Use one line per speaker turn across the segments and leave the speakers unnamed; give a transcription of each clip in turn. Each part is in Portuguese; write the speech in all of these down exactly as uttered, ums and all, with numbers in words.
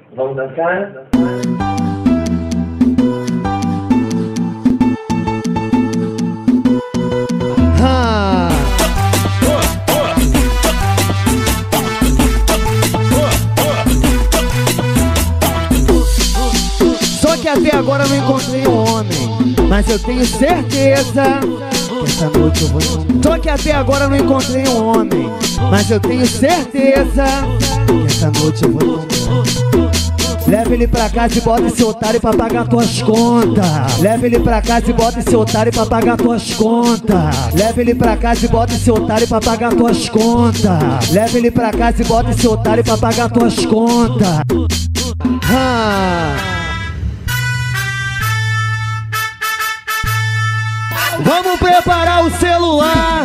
Vamos dançar?
Ah. Só que até agora eu não encontrei um homem, mas eu tenho certeza que essa noite eu vou encontrar. Só que até agora eu não encontrei um homem, mas eu tenho certeza que essa noite eu vou encontrar. Leva ele pra casa e bota esse otário pra pagar tuas contas. Leva ele pra casa e bota esse otário pra pagar tuas contas. Leva ele pra casa e bota esse otário pra pagar tuas contas. Leva ele pra casa e bota esse otário pra pagar tuas contas. Ah. Vamos preparar o celular.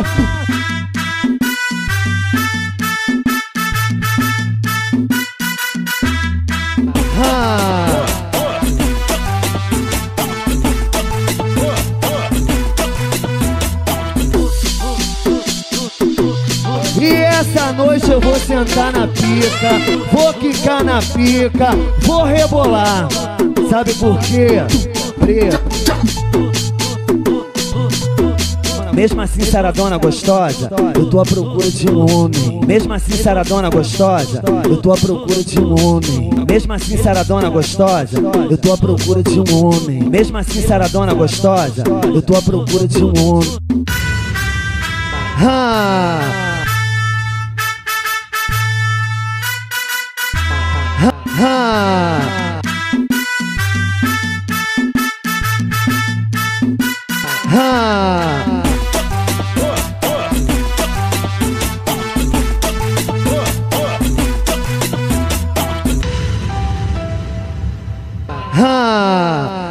Ah. E essa noite eu vou sentar na pica, vou quicar na pica, vou rebolar. Sabe por quê? Preto. Mesmo assim, saradona gostosa, eu tô à procura de um homem. Mesmo assim, saradona gostosa, eu tô à procura de um homem. Mesmo assim, saradona gostosa, eu tô à procura de um homem. Mesmo assim, saradona gostosa, eu tô à procura de um homem. Ah. Ah. Ah. Ah.